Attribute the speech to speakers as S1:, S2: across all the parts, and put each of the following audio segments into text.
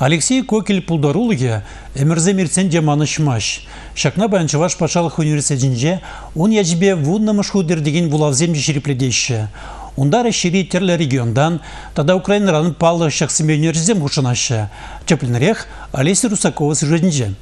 S1: Алексей Кокель пулдарулыге эмерзе мирцен деманышмаш. Шакна Баянчеваш пашалық университетінде он яжбе вуннамыш худердеген вулавзем жешерепледеші. Ундар шири терлі региондан, тада Украинаранын палы шақсыме университетем хушанашы. Чаплинрех Олеся Русакова сюжетінде.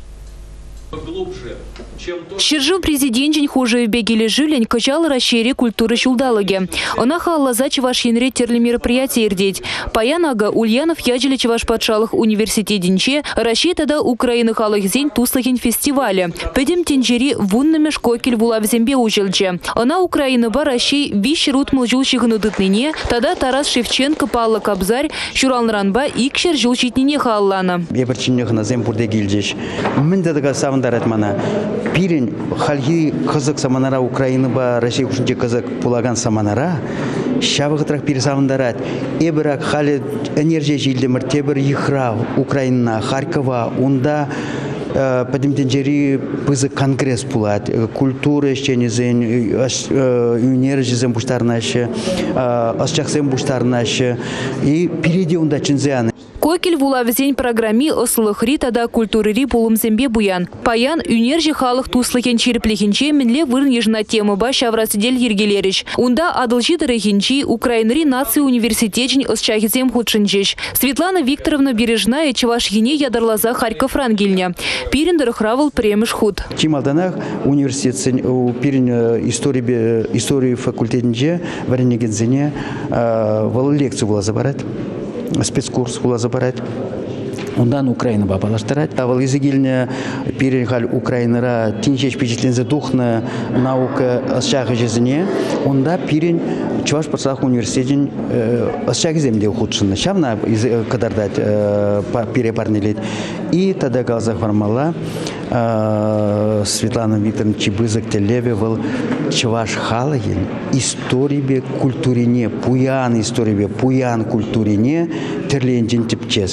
S2: Шержил президентин хуже бегили жилень качал расшири культуры шулдалыги. Она халлаза чеваш янре терли мероприятия ирдеть. Паянага Ульянов яджили чеваш патшалых университетинче расши тогда Украины халых зень туслахин фестиваля. Педем тенджери вуннами шкокель вулавзембе ужильче. Она Украина баращи вищ рутмал жулщих нудытныне, тогда Тарас Шевченко палла кабзарь, Шуралнранба икшер жулщитнине халлана.
S3: Еберчиннех на земпурде гильдеш. Мендедага савандарат мана. Пирен хальги кызык саманара Украина ба Россия кушинче кызык пулаган саманара шавыгытрак пересавандарат. Эберак хали энергия жилдемир тебер ихра Украина Харькова унда подимтенджери пызык конгресс пулат культура ещенезен энергия буштарнаще асчаксем буштарнаще и переди унда чинзяны.
S2: Кокель вулавзень программи ослыхри тада культурыри пулымзембе буян. Паян үнержи халық туслыхен череплехенче менле вырн ежна тема ба шаврасыдель ергелериш. Унда адылжи дырыхенчи Украинари нации университетень осчахизем худшинчеш. Светлана Викторовна Бережная чеваш ене ядарлаза Харьков рангельня. Пирин дырыхравал премеш худ.
S3: Чималданах университет пирин истории факультетинче варенегензене вал лекцию была забарать. Спецкурс была забирать. Ондан Украина бабалаштырать. Авал изигильня перехаль Украинара тинчеч впечатлензе духна наука асчағы жезіне. Онда пирен Чуваш патшалық университетин асчағы земде ухудшыны. Шавна кадардать перепарнелет. И тогда галзах вармала Светлана Викторовна Чебызак телеве был Чуваш халагин истории культурине, пуян истории пуян культурине терлендин типчез.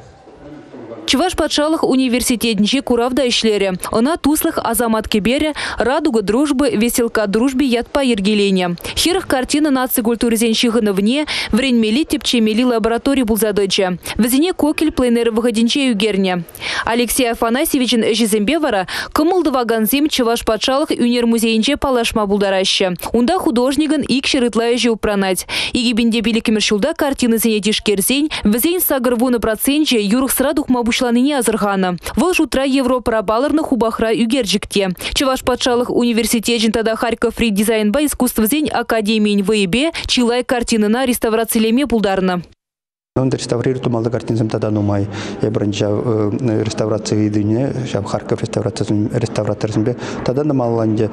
S2: Чуваш патшалых университетниче куравда ишлере. Она туслых азамат кебере, радуга дружбы, веселка дружбе ятпа ергеленя. Херах картина нации культуры зенщихана вне, вренмели тепчемели лаборатории булзадоча. Везене Кокель пленер выходинче югерня. Алексей Афанасьевичен эжизембевара кымылдываганзем Чуваш патшалых юнер-музейнче палашма булдараща. Унда художниган икшерытлайжи упранать. Игибинде биликимершулда картины зенетишкерзень, везень сагрву на проценте юрых срадух мабуш шланыне азырхана. Выл жутра Европа рабаларных убахра югерджикте. Чуваш патшалых университетин тада Харьков фри дизайн ба искусствозень академиин ВИБ чилай картинына реставрациялеме булдарна.
S3: Он реставрирует малый картинзем тогда нумай. Я бранча реставрации идыне, шаб Харьков реставраторзембе. Тогда на маланде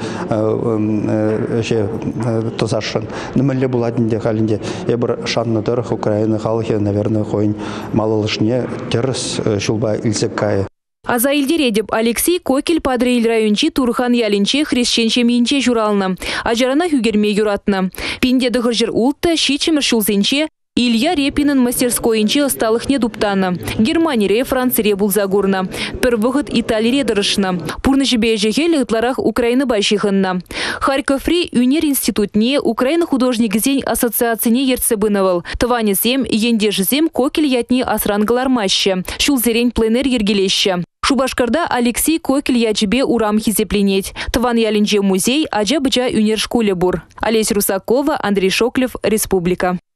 S3: тозашан. На мале буладинде халинде. Я бр шанна дорох Украины халхе, наверное, хоин малолышне террас шулба ильзекая.
S2: А за Ильдередеб Алексей Кокель падрейль райончи Турхан ялинче хрещенче минче журална. А жарана хюгерме юратна. Пинде дыхыржер ултта щичемер шулзенче Илья Репинын мастерскойнче осталых не дуптана. Германия, Франция булзагурна. Первыход Италия дырышна. Пурнышбе жехель ытларах Украина башиханна. Харьков-фри юнер институтне Украина художник зень ассоциацияне ерцебыновал. Твани зем, ендеж зем Кокель ятни асрангалармаще. Шулзерень пленер ергелеще. Шубашкарда Алексей Кокель ячбе урам хизепленеть. Тван ялинче музей, аджа-бджа юнер школе бур. Олеся Русакова, Андрей Шоклев, Республика.